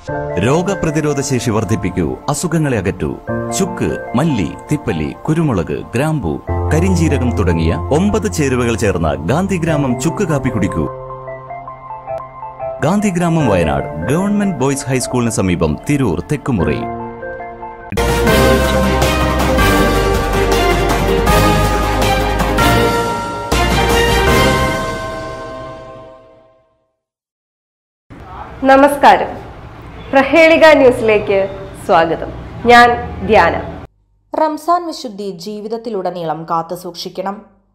രോഗപ്രതിരോധ ശേഷി വർദ്ധിപ്പിക്കൂ, അസുഖങ്ങളെ അകറ്റൂ. ചുക്ക്, മല്ലി, തിപ്പല്ലി, കുരുമുളക്, ഗ്രാമ്പു, കരിഞ്ജീരകം തുടങ്ങിയ 9 ചേരുവകൾ ചേർന്ന ഗാന്ധിഗ്രാമം ചുക്ക് കാപ്പി കുടിക്കൂ. ഗാന്ധിഗ്രാമം, വയനാട് ഗവൺമെന്റ് ബോയ്സ് ഹൈസ്കൂളിന് സമീപം, തിരൂർ തെക്കുമുറി. നമസ്കാരം, പ്രഹേളിക ന്യൂസിലേക്ക് സ്വാഗതം. ഞാൻ ധ്യാന. റംസാൻ വിശുദ്ധി ജീവിതത്തിലുടനീളം കാത്തുസൂക്ഷിക്കണം.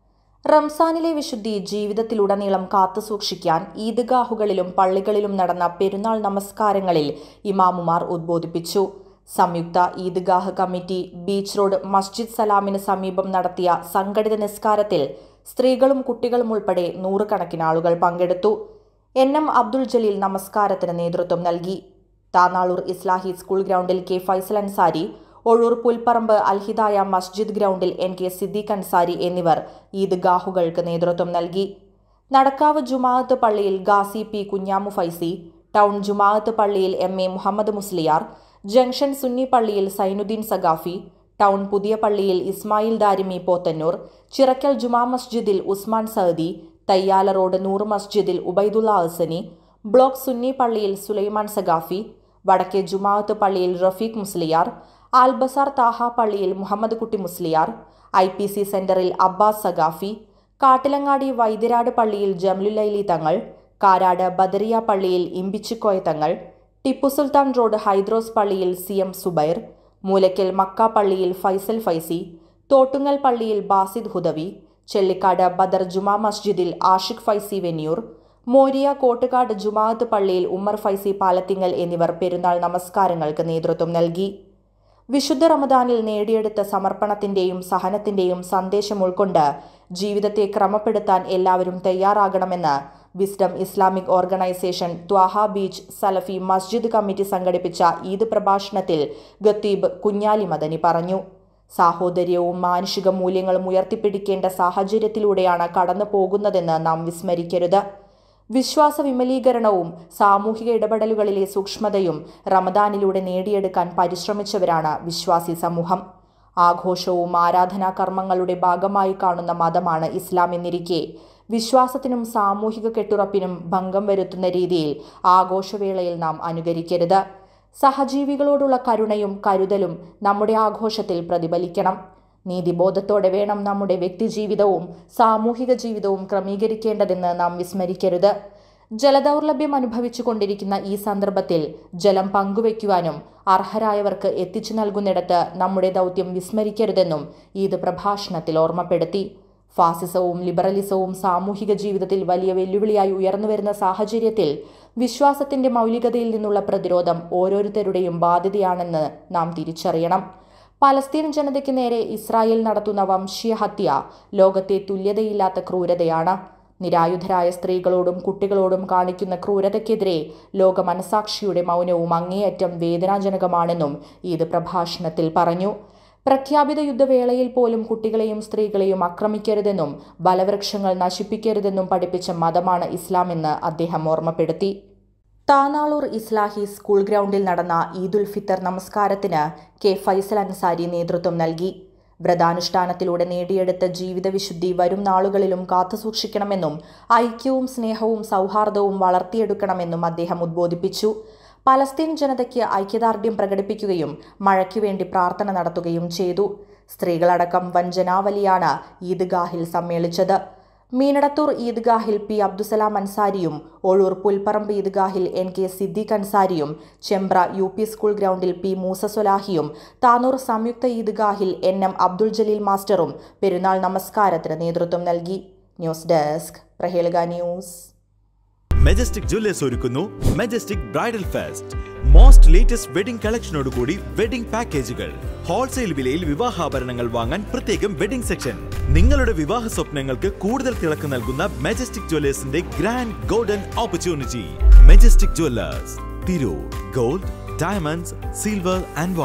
റംസാനിലെ വിശുദ്ധി ജീവിതത്തിലുടനീളം കാത്തുസൂക്ഷിക്കാൻ ഈദ്ഗാഹുകളിലും പള്ളികളിലും നടന്ന പെരുന്നാൾ നമസ്കാരങ്ങളിൽ ഇമാമുമാർ ഉദ്ബോധിപ്പിച്ചു. സംയുക്ത ഈദ്ഗാഹ് കമ്മിറ്റി ബീച്ച് റോഡ് മസ്ജിദ് സലാമിന് സമീപം നടത്തിയ സംഘടിത നിസ്കാരത്തിൽ സ്ത്രീകളും കുട്ടികളും ഉൾപ്പെടെ 100 കണക്കിന് ആളുകൾ പങ്കെടുത്തു. NM അബ്ദുൾ ജലീൽ നമസ്കാരത്തിന് നേതൃത്വം നൽകി. താനാളൂർ ഇസ്ലാഹി സ്കൂൾ ഗ്രൗണ്ടിൽ K ഫൈസൽ അൻസാരി, ഒഴൂർ പുൽപ്പറമ്പ് അൽഹിദായ മസ്ജിദ് ഗ്രൗണ്ടിൽ NK സിദ്ദീഖ് അൻസാരി എന്നിവർ ഈദ്ഗാഹുകൾക്ക് നേതൃത്വം നൽകി. നടക്കാവ് ജുമാഅത്ത് പള്ളിയിൽ ഗാസി P കുഞ്ഞാമു ഫൈസി, ടൗൺ ജുമാഅത്ത് പള്ളിയിൽ MA മുഹമ്മദ് മുസ്ലിയാർ, ജംഗ്ഷൻ സുന്നി പള്ളിയിൽ സൈനുദ്ദീൻ സഖാഫി, ടൗൺ പുതിയ പള്ളിയിൽ ഇസ്മായിൽ ദാരിമി പോത്തന്നൂർ, ചിറക്കൽ ജുമാ മസ്ജിദിൽ ഉസ്മാൻ സഅദി, തയ്യാല റോഡ് നൂർ മസ്ജിദിൽ ഉബൈദുള്ള ഹസനി, ബ്ലോക്ക് സുന്നി പള്ളിയിൽ സുലൈമാൻ സഖാഫി, വടക്കേ ജുമാഅത്ത് പള്ളിയിൽ റഫീഖ് മുസ്ലിയാർ, ആൽബസാർ താഹ പള്ളിയിൽ മുഹമ്മദ് കുട്ടി മുസ്ലിയാർ, IPC സെന്ററിൽ അബ്ബാസ് സഖാഫി, കാട്ടിലങ്ങാടി വൈദ്യരാട് പള്ളിയിൽ ജംലുലൈലി തങ്ങൾ, കാരാട് ബദറിയ പള്ളിയിൽ ഇമ്പിച്ചിക്കോയ തങ്ങൾ, ടിപ്പു സുൽത്താൻ റോഡ് ഹൈദ്രോസ് പള്ളിയിൽ CM സുബൈർ, മൂലക്കൽ മക്ക പള്ളിയിൽ ഫൈസൽ ഫൈസി, തോട്ടുങ്ങൽ പള്ളിയിൽ ബാസിദ് ഹുദവി, ചെള്ളിക്കാട് ബദർ ജുമാ മസ്ജിദിൽ ആഷിഖ് ഫൈസി വെന്നിയൂർ, മോരിയ കോട്ടുകാട് ജുമാഅത്ത് പള്ളിയിൽ ഉമ്മർ ഫൈസി പാലത്തിങ്ങൽ എന്നിവർ പെരുന്നാൾ നമസ്കാരങ്ങൾക്ക് നേതൃത്വം നൽകി. വിശുദ്ധ റമദാനിൽ നേടിയെടുത്ത സമർപ്പണത്തിന്റെയും സഹനത്തിന്റെയും സന്ദേശം ഉൾക്കൊണ്ട് ജീവിതത്തെ ക്രമപ്പെടുത്താൻ എല്ലാവരും തയ്യാറാകണമെന്ന് wisdom Islamic organisation Thwaha beach Salafi മസ്ജിദ് കമ്മിറ്റി സംഘടിപ്പിച്ച ഈദ് പ്രഭാഷണത്തിൽ ഖത്തീബ് കുഞ്ഞാലി മദനി പറഞ്ഞു. സാഹോദര്യവും മാനുഷിക മൂല്യങ്ങളും ഉയർത്തിപ്പിടിക്കേണ്ട സാഹചര്യത്തിലൂടെയാണ് കടന്നു പോകുന്നതെന്ന് നാം വിസ്മരിക്കരുത്. വിശ്വാസ വിമലീകരണവും സാമൂഹിക ഇടപെടലുകളിലെ സൂക്ഷ്മതയും റമദാനിലൂടെ നേടിയെടുക്കാൻ പരിശ്രമിച്ചവരാണ് വിശ്വാസി സമൂഹം. ആഘോഷവും ആരാധനാ കർമ്മങ്ങളുടെ ഭാഗമായി കാണുന്ന മതമാണ് ഇസ്ലാം എന്നിരിക്കെ വിശ്വാസത്തിനും സാമൂഹിക കെട്ടുറപ്പിനും ഭംഗം വരുത്തുന്ന രീതിയിൽ ആഘോഷവേളയിൽ നാം അനുകരിക്കരുത്. സഹജീവികളോടുള്ള കരുണയും കരുതലും നമ്മുടെ ആഘോഷത്തിൽ പ്രതിഫലിക്കണം. നീതിബോധത്തോടെ വേണം നമ്മുടെ വ്യക്തിജീവിതവും സാമൂഹിക ജീവിതവും ക്രമീകരിക്കേണ്ടതെന്ന് നാം വിസ്മരിക്കരുത്. ജലദൗർലഭ്യം അനുഭവിച്ചു കൊണ്ടിരിക്കുന്ന ഈ സന്ദർഭത്തിൽ ജലം പങ്കുവയ്ക്കുവാനും അർഹരായവർക്ക് എത്തിച്ചു നൽകുന്നിടത്ത് നമ്മുടെ ദൗത്യം വിസ്മരിക്കരുതെന്നും ഈദ് പ്രഭാഷണത്തിൽ ഓർമ്മപ്പെടുത്തി. ഫാസിസവും ലിബറലിസവും സാമൂഹിക ജീവിതത്തിൽ വലിയ വെല്ലുവിളിയായി ഉയർന്നുവരുന്ന സാഹചര്യത്തിൽ വിശ്വാസത്തിന്റെ മൗലികതയിൽ നിന്നുള്ള പ്രതിരോധം ഓരോരുത്തരുടെയും ബാധ്യതയാണെന്ന് നാം തിരിച്ചറിയണം. പലസ്തീൻ ജനതയ്ക്ക് നേരെ ഇസ്രായേൽ നടത്തുന്ന വംശീയ ഹത്യ ലോകത്തെ തുല്യതയില്ലാത്ത ക്രൂരതയാണ്. നിരായുധരായ സ്ത്രീകളോടും കുട്ടികളോടും കാണിക്കുന്ന ക്രൂരതയ്ക്കെതിരെ ലോക മനസാക്ഷിയുടെ മൗനവും അങ്ങേയറ്റം വേദനാജനകമാണെന്നും ഈദ് പ്രഭാഷണത്തിൽ പറഞ്ഞു. പ്രഖ്യാപിത യുദ്ധവേളയിൽ പോലും കുട്ടികളെയും സ്ത്രീകളെയും ആക്രമിക്കരുതെന്നും ബലവൃക്ഷങ്ങൾ നശിപ്പിക്കരുതെന്നും പഠിപ്പിച്ച മതമാണ് ഇസ്ലാമെന്ന് അദ്ദേഹം ഓർമ്മപ്പെടുത്തി. താനാളൂർ ഇസ്ലാഹി സ്കൂൾ ഗ്രൗണ്ടിൽ നടന്ന ഈദുൽ ഫിത്തർ നമസ്കാരത്തിന് K ഫൈസൽ അൻസാരി നേതൃത്വം നൽകി. വ്രതാനുഷ്ഠാനത്തിലൂടെ നേടിയെടുത്ത ജീവിതവിശുദ്ധി വരും നാളുകളിലും കാത്തുസൂക്ഷിക്കണമെന്നും ഐക്യവും സ്നേഹവും സൗഹാർദ്ദവും വളർത്തിയെടുക്കണമെന്നും അദ്ദേഹം ഉദ്ബോധിപ്പിച്ചു. പലസ്തീൻ ജനതയ്ക്ക് ഐക്യദാർഢ്യം പ്രകടിപ്പിക്കുകയും മഴയ്ക്കു വേണ്ടി പ്രാർത്ഥന നടത്തുകയും ചെയ്തു. സ്ത്രീകളടക്കം വൻ ജനാവലിയാണ് ഈദ്ഗാഹിൽ സമ്മേളിച്ചത്. മീനടത്തൂർ ഈദ്ഗാഹിൽ P അബ്ദുസലാം അൻസാരിയും ഒഴൂർ പുൽപ്പറമ്പ് ഈദ്ഗാഹിൽ NK സിദ്ദീഖ് അൻസാരിയും ചെമ്പ്ര UP സ്കൂൾ ഗ്രൗണ്ടിൽ P മൂസ സൊലാഹിയും താനൂർ സംയുക്ത ഈദ്ഗാഹിൽ NM അബ്ദുൾ ജലീൽ മാസ്റ്ററും പെരുന്നാൾ നമസ്കാരത്തിന് നേതൃത്വം നൽകി. News desk, Prahelika news. Majestic jewellers ഒരുക്കുന്നു Majestic bridal fest. Most latest wedding കളക്ഷനോടുകൂടി വെഡിംഗ് പാക്കേജുകൾ. ഹോൾസെയിൽ വിലയിൽ വിവാഹാഭരണങ്ങൾ വാങ്ങാൻ പ്രത്യേകം വെഡിംഗ് സെക്ഷൻ. നിങ്ങളുടെ വിവാഹ സ്വപ്നങ്ങൾക്ക് കൂടുതൽ തിളക്കം നൽകുന്ന മെജസ്റ്റിക് ജ്വല്ലേഴ്സിന്റെ grand golden opportunity. Majestic jewellers, Tirur. Gold, diamonds, silver and